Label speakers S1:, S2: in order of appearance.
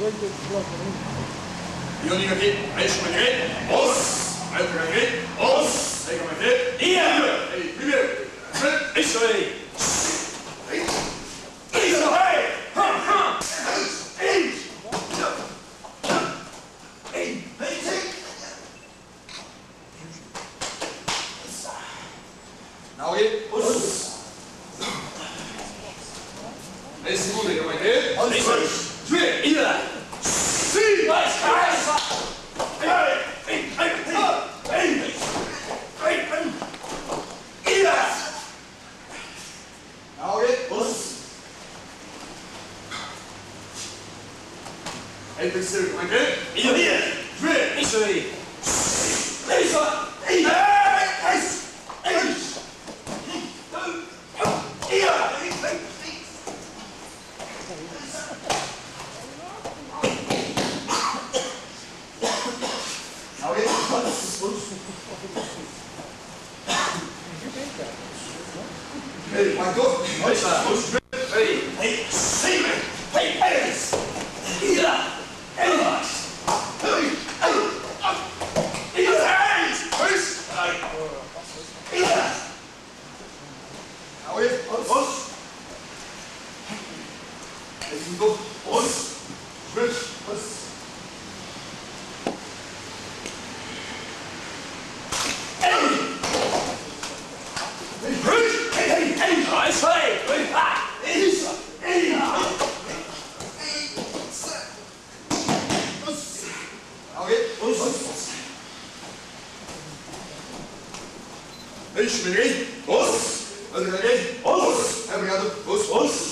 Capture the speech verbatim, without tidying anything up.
S1: Ioni aqui, aí chama ninguém, os, aí pegar ninguém, os, aí como é que é? Ia! Aí, primeiro, isso aí! Isso aí! Ha, ha! Ei! Ei! Now again, os. Aí segundo, aí como é que é? Isso aí! Vê, ia! Sim! Mais cabeça! Ei, ei, ei, ei, ei, ei, ia! Now again, os. Aí terceiro, como é que é? Ia, ia! Vê! Isso aí! Isso! Ei! Ei! Ei! Ia! Hey, my God! Hey, hey, see me! Hey, hey! Yeah! Hey! Hey! Hey! Hey! Yeah! Now here, os. Let's go. Os. Switch. Os. Eixe, ninguém? Os! Obrigado. Os! Obrigado. Os! Os!